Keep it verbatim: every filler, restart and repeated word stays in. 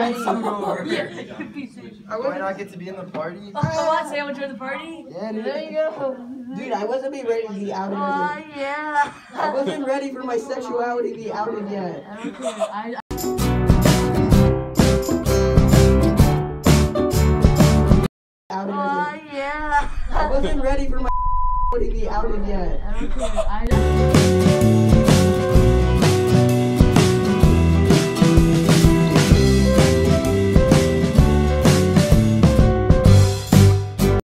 I might not get to be in the party. Oh, what? Say I would join the party? Yeah, dude. There you go. Dude, I wasn't being ready to be outed. Oh, yeah. I wasn't ready for my sexuality to be outed yet. I don't care. I, Outed. oh, yeah. I wasn't ready for my to be outed yet. I don't care. I,